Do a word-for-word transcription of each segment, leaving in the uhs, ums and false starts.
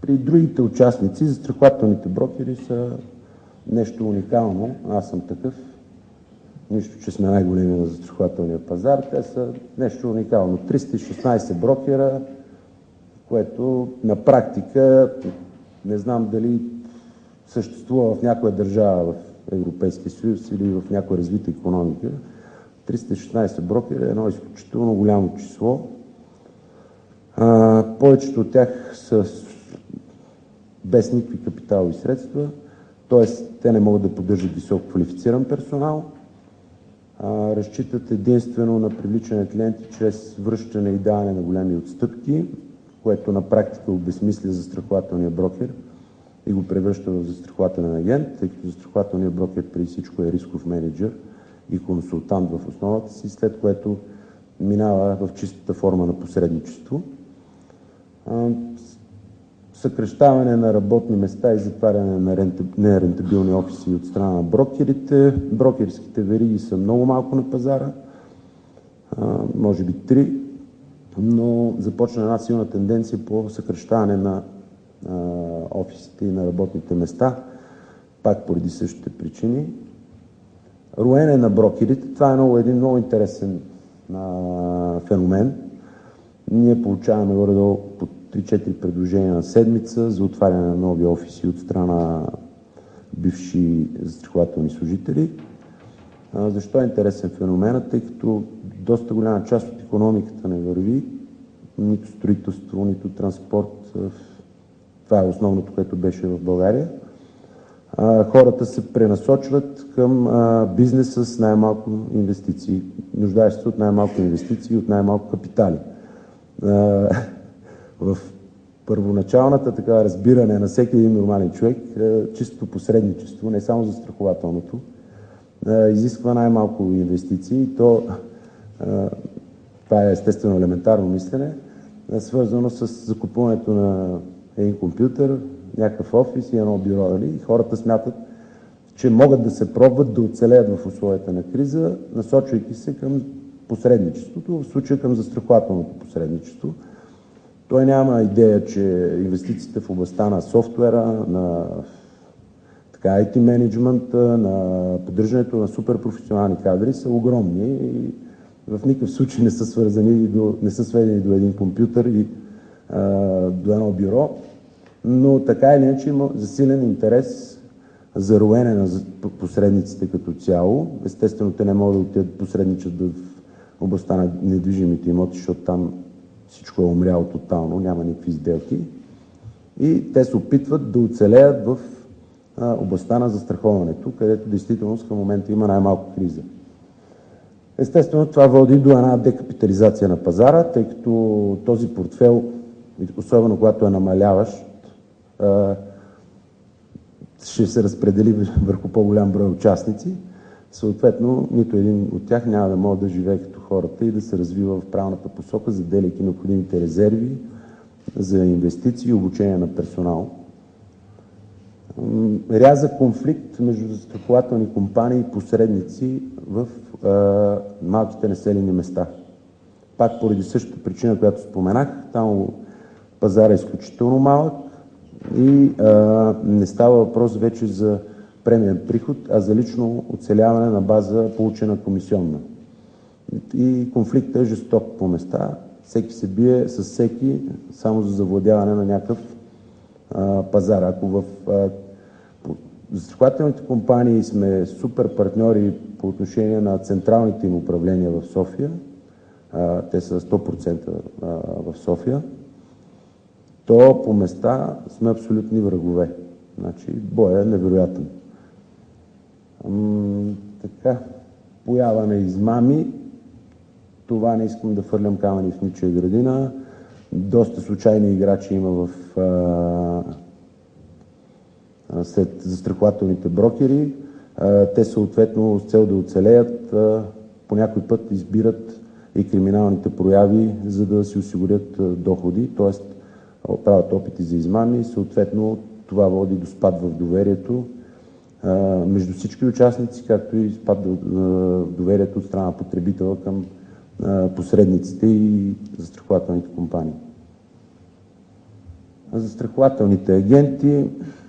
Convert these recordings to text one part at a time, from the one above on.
При другите участници, застрахователните брокери са нещо уникално. Аз съм такъв. Нищо, че сме най-големи на застрахователния пазар. Те са нещо уникално. триста и шестнайсет брокера, което на практика не знам дали съществува в някоя държава в Европейския съюз или в някоя развита икономика. триста и шестнайсет брокера е едно изключително голямо число. А, повечето от тях са без никакви капиталови средства, т.е. те не могат да поддържат високо квалифициран персонал, а, разчитат единствено на привличане на клиенти чрез връщане и даване на големи отстъпки, което на практика обезсмисля застрахователния брокер и го превръща в застрахователен агент, тъй като застрахователният брокер преди всичко е рисков менеджер и консултант в основата си, след което минава в чистата форма на посредничество. Съкращаване на работни места и затваряне на нерентабилни офиси от страна на брокерите. Брокерските вериги са много малко на пазара, може би три, но започна една силна тенденция по съкращаване на офисите и на работните места, пак поради същите причини. Роене на брокерите, това е много, един много интересен а, феномен. Ние получаваме горе-долу по три-четири предложения на седмица за отваряне на нови офиси от страна бивши застрахователни служители. А, защо е интересен феноменът? Тъй като доста голяма част от икономиката не върви, нито строителство, нито транспорт. Това е основното, което беше в България. А, хората се пренасочват към а, бизнес с най-малко инвестиции, нуждаещи се от най-малко инвестиции и от най-малко капитали. А, в първоначалната така разбиране на всеки един нормален човек, а, чисто посредничество, не само застрахователното, а, изисква най-малко инвестиции. То, а, това е естествено елементарно мислене, а, свързано с закупуването на един компютър, някакъв офис и едно бюро. Дали? Хората смятат, че могат да се пробват да оцелеят в условията на криза, насочвайки се към посредничеството, в случая към застрахователното посредничество. Той няма идея, че инвестициите в областта на софтуера, на така, ай ти менеджмента, на поддържането на суперпрофесионални кадри са огромни и в никакъв случай не са, свързани до, не са сведени до един компютър и а, до едно бюро. Но така или иначе има засилен интерес за роене на посредниците като цяло. Естествено, те не могат да отидат посредничат в областта на недвижимите имоти, защото там всичко е умряло тотално, няма никакви сделки. И те се опитват да оцелеят в а, областта на застраховането, където действително към момента има най-малко криза. Естествено, това води до една декапитализация на пазара, тъй като този портфел, особено когато е намаляващ, ще се разпредели върху по-голям брой участници. Съответно, нито един от тях няма да може да живее като хората и да се развива в правилната посока, заделяйки необходимите резерви за инвестиции и обучение на персонал. Рязък конфликт между застрахователни компании и посредници в а, малките населени места. Пак поради същата причина, която споменах, там пазар е изключително малък и а, не става въпрос вече за премиен приход, а за лично оцеляване на база получена комисионна. И конфликтът е жесток по места. Всеки се бие с всеки само за завладяване на някакъв а, пазар. Ако в а, застрахователните компании сме супер партньори по отношение на централните им управления в София, а, те са сто процента а, в София, то по места сме абсолютни врагове. Значи, боя е невероятен. Ам, така, поява на измами, това не искам да фърлям камъни в ничия градина. Доста случайни играчи има в а, след застрахователните брокери. А, те съответно с цел да оцелеят а, по някой път избират и криминалните прояви, за да си осигурят а, доходи, т.е. правят опити за измами и съответно това води до спад в доверието а, между всички участници, както и спад в доверието от страна на потребителя към а, посредниците и застрахователните компании. Застрахователните агенти.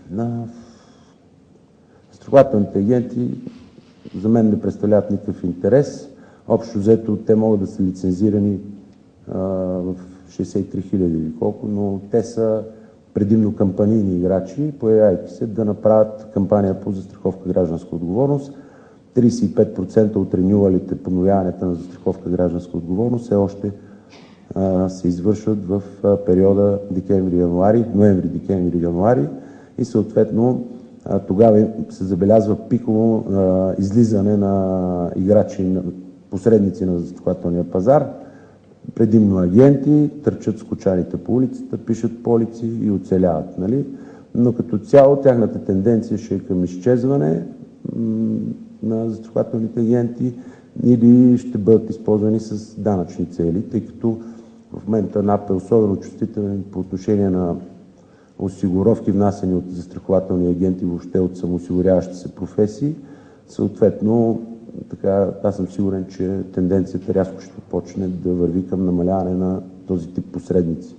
Застрахователните агенти за мен не представляват никакъв интерес. Общо взето те могат да са лицензирани а, в шейсет и три хиляди или колко, но те са предимно кампанийни играчи, появявайки се да направят кампания по застраховка гражданска отговорност. трийсет и пет процента от ренюалите, подновяването на застраховка гражданска отговорност все още а, се извършват в а, периода декември-януари, ноември-декември-януари и съответно а, тогава се забелязва пиково а, излизане на играчи, на посредници на застрахователния пазар, предимно агенти, търчат скочаните по улицата, пишат полици и оцеляват. Нали? Но като цяло тяхната тенденция ще е към изчезване на застрахователните агенти или ще бъдат използвани с данъчни цели, тъй като в момента НАП е особено чувствителен по отношение на осигуровки, внасяни от застрахователни агенти, въобще от самоосигуряващи се професии. Съответно, така, аз съм сигурен, че тенденцията рязко ще почне да върви към намаляване на този тип посредници.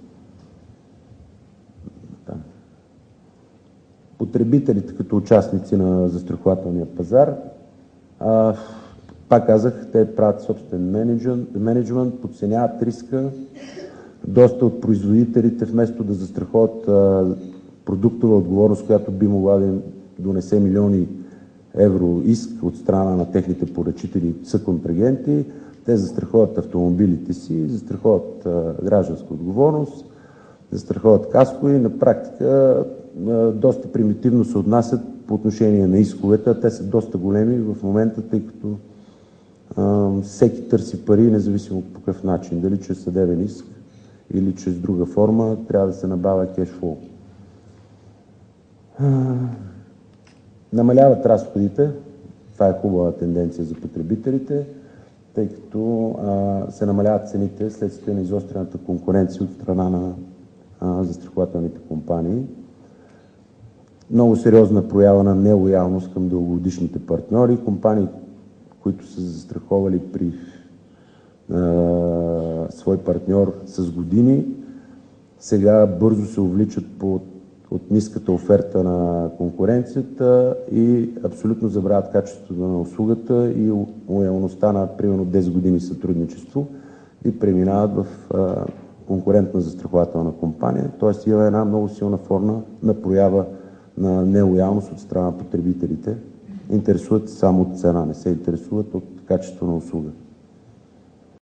Да. Потребителите като участници на застрахователния пазар, а, пак казах, те правят собствен менеджмент, подценяват риска. Доста от производителите, вместо да застраховат а, продуктова отговорност, която би могла да им донесе милиони евро иск от страна на техните поръчители, съконтрагенти, те застраховат автомобилите си, застраховат а, гражданска отговорност, застраховат каско и на практика а, доста примитивно се отнасят по отношение на исковете, а те са доста големи в момента, тъй като а, всеки търси пари, независимо по какъв начин, дали чрез съдебен иск или чрез друга форма, трябва да се набавя кешфлоу. Намаляват разходите, това е хубава тенденция за потребителите, тъй като а, се намаляват цените следствие на изострената конкуренция от страна на а, застрахователните компании. Много сериозна проява на нелоялност към дългогодишните партньори, компании, които са застраховали при а, свой партньор с години, сега бързо се увличат по от ниската оферта на конкуренцията и абсолютно забравят качеството на услугата и лоялността на примерно десет години сътрудничество и преминават в а, конкурентна застрахователна компания. Тоест има една много силна форма на проява на нелоялност от страна на потребителите. Интересуват само от цена, не се интересуват от качество на услуга.